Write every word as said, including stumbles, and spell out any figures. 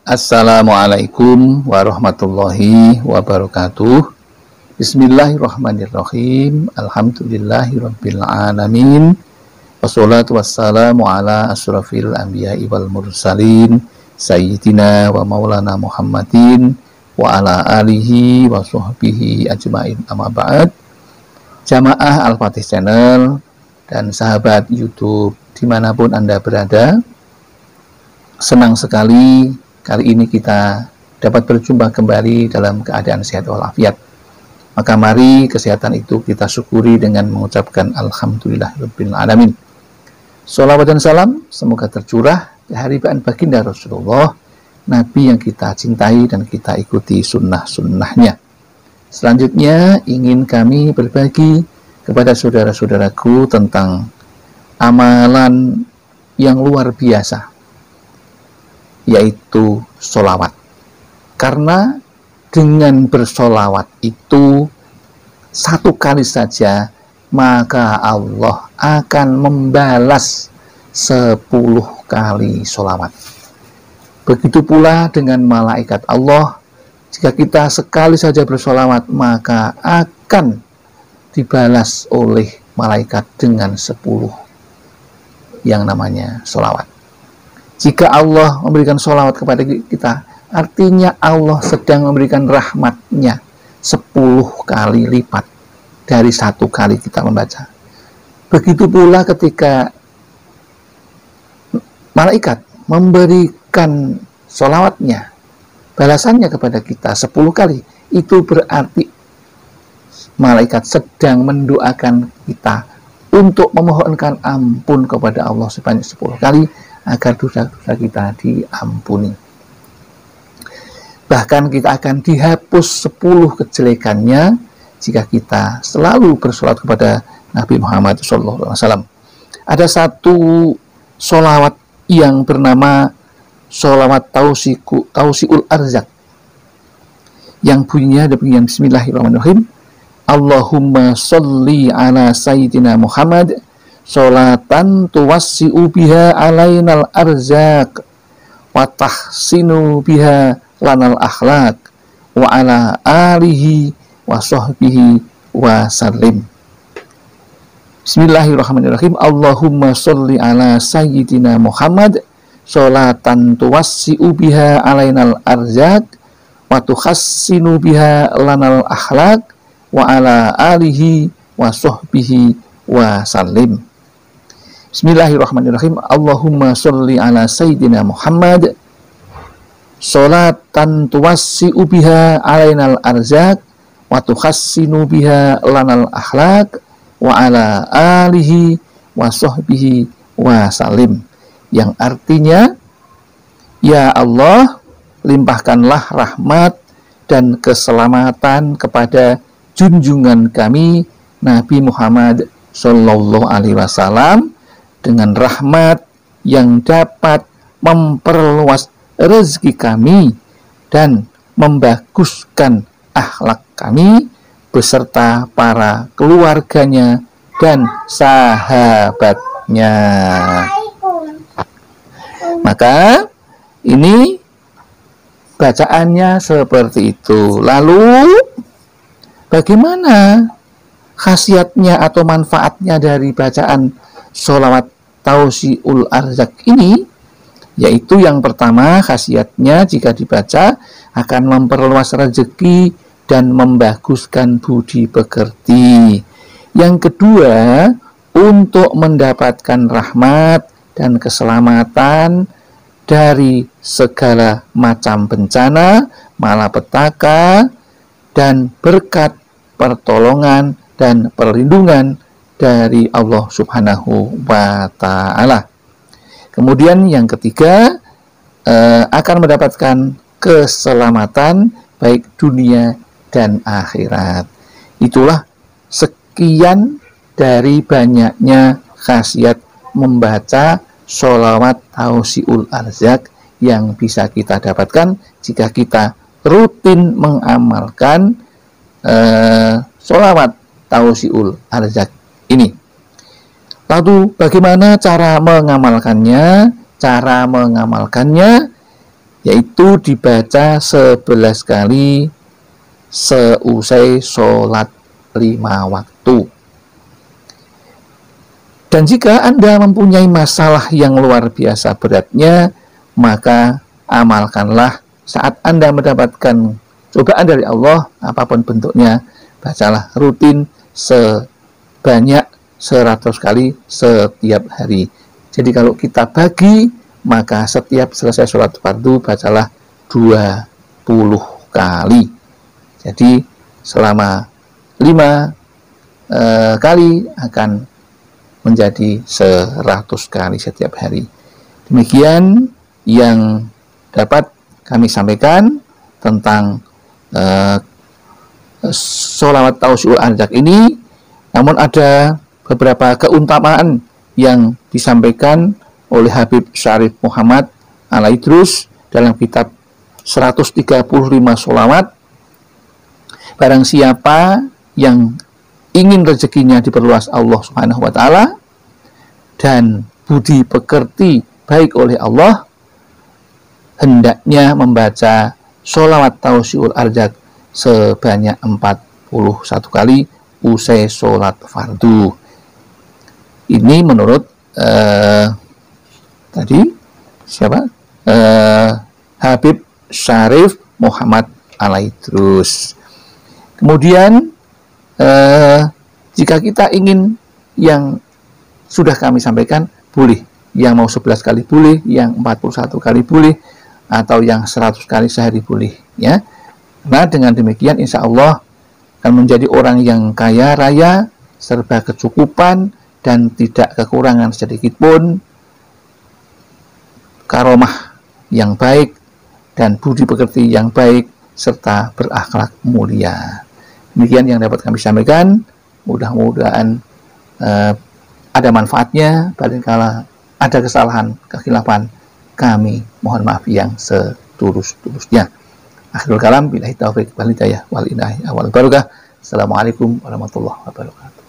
Assalamualaikum warahmatullahi wabarakatuh. Bismillahirrahmanirrahim. Alhamdulillahirabbil alamin. Wassalatu wassalamu ala asyrafil anbiya'i wal mursalin sayyidina wa maulana Muhammadin wa ala alihi wa sahbihi ajmain, amma ba'd. Jamaah Al-Fatih Channel dan sahabat YouTube dimanapun Anda berada, senang sekali kali ini kita dapat berjumpa kembali dalam keadaan sehat walafiat. Maka mari kesehatan itu kita syukuri dengan mengucapkan Alhamdulillahirabbil alamin. Sholawat dan salam semoga tercurah di haribaan baginda Rasulullah, Nabi yang kita cintai dan kita ikuti sunnah-sunnahnya. Selanjutnya ingin kami berbagi kepada saudara-saudaraku tentang amalan yang luar biasa, yaitu sholawat. Karena dengan bersolawat itu satu kali saja, maka Allah akan membalas sepuluh kali sholawat. Begitu pula dengan malaikat Allah, jika kita sekali saja bersolawat, maka akan dibalas oleh malaikat dengan sepuluh yang namanya sholawat. Jika Allah memberikan sholawat kepada kita, artinya Allah sedang memberikan rahmatnya sepuluh kali lipat dari satu kali kita membaca. Begitu pula ketika malaikat memberikan sholawatnya, balasannya kepada kita sepuluh kali, itu berarti malaikat sedang mendoakan kita untuk memohonkan ampun kepada Allah sebanyak sepuluh kali, agar dosa-dosa kita diampuni. Bahkan kita akan dihapus sepuluh kejelekannya jika kita selalu bersolat kepada Nabi Muhammad shallallahu alaihi wasallam. Ada satu sholawat yang bernama sholawat tausiku, tausiul arzak, yang bunyinya demikian: Bismillahirrahmanirrahim. Allahumma sholli ala sayyidina Muhammad sholatan tuwassi'u biha alainal arzak wa tahsinu biha lanal akhlaq wa ala alihi wa sahbihi wa sallim. Bismillahirrahmanirrahim. Allahumma sholli ala sayyidina Muhammad sholatan tuwassi'u biha alainal arzak wa tuhassinu biha lanal akhlaq wa ala alihi wa sahbihi wa sallim. Bismillahirrahmanirrahim. Allahumma sholli ala sayyidina Muhammad sholatan tuwassi'u biha alainal arzak wa tuhassinu biha lanal akhlaq wa ala alihi wa sahbihi wa salim, yang artinya, ya Allah, limpahkanlah rahmat dan keselamatan kepada junjungan kami Nabi Muhammad sallallahu alaihi wasallam dengan rahmat yang dapat memperluas rezeki kami dan membaguskan akhlak kami beserta para keluarganya dan sahabatnya. Maka ini bacaannya seperti itu. Lalu bagaimana khasiatnya atau manfaatnya dari bacaan sholawat tausiul arzak ini? Yaitu yang pertama, khasiatnya jika dibaca akan memperluas rezeki dan membaguskan budi pekerti. Yang kedua, untuk mendapatkan rahmat dan keselamatan dari segala macam bencana, malapetaka, dan berkat pertolongan dan perlindungan dari Allah Subhanahu wa Ta'ala. Kemudian yang ketiga, eh, akan mendapatkan keselamatan baik dunia dan akhirat. Itulah sekian dari banyaknya khasiat membaca sholawat tausiul arzak yang bisa kita dapatkan jika kita rutin mengamalkan eh, sholawat tausiul arzak ini. Lalu bagaimana cara mengamalkannya? Cara mengamalkannya yaitu itu dibaca sebelas kali seusai sholat lima waktu. Dan jika Anda mempunyai masalah yang luar biasa beratnya, maka amalkanlah saat Anda mendapatkan cobaan dari Allah, apapun bentuknya, bacalah rutin sebanyak seratus kali setiap hari. Jadi kalau kita bagi, maka setiap selesai sholat fardu bacalah dua puluh kali. Jadi selama lima e, kali akan menjadi seratus kali setiap hari. Demikian yang dapat kami sampaikan tentang e, sholawat tausiul arjak ini. Namun ada beberapa keutamaan yang disampaikan oleh Habib Syarif Muhammad Al-Idrus dalam kitab seratus tiga puluh lima sholawat. Barang siapa yang ingin rezekinya diperluas Allah Subhanahu wa taala dan budi pekerti baik oleh Allah, hendaknya membaca sholawat tausiul arjak sebanyak empat puluh satu kali usai sholat fardu. Ini menurut uh, tadi siapa? Uh, Habib Syarif Muhammad Al-Idrus. Kemudian uh, jika kita ingin yang sudah kami sampaikan, boleh. Yang mau sebelas kali boleh, yang empat puluh satu kali boleh, atau yang seratus kali sehari boleh, ya. Nah, dengan demikian insya Allah akan menjadi orang yang kaya raya, serba kecukupan, dan tidak kekurangan sedikit pun, karomah yang baik, dan budi pekerti yang baik, serta berakhlak mulia. Demikian yang dapat kami sampaikan. Mudah-mudahan uh, ada manfaatnya. Barangkala ada kesalahan, kekhilafan, kami mohon maaf yang setulus-tulusnya. Akhirul kalam, billahi taufiq wal hidayah wal inayah wal barakah. Assalamualaikum warahmatullahi wabarakatuh.